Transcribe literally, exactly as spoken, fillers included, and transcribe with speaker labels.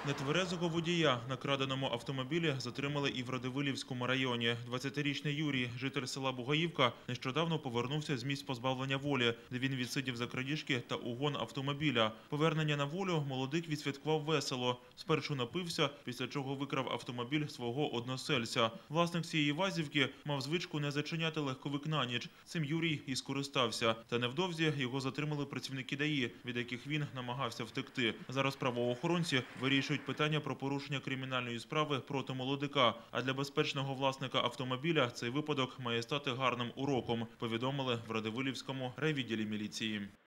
Speaker 1: Нетверезого водія на краденому автомобілі затримали і в Радивилівському районі. двадцятирічний Юрій, житель села Бугаївка, нещодавно повернувся з місць позбавлення волі, де він відсидів за крадіжки та угон автомобіля. Повернення на волю молодик відсвяткував весело. Спершу напився, після чого викрав автомобіль свого односельця. Власник цієї вазівки мав звичку не зачиняти легковик на ніч. Цим Юрій і скористався. Та невдовзі його затримали працівники ДАІ, від яких він намагався втекти. Зараз правоохоронці вирішують питання про порушення кримінальної справи проти молодика. А для безпечного власника автомобіля цей випадок має стати гарним уроком, повідомили в Радивилівському райвідділі міліції.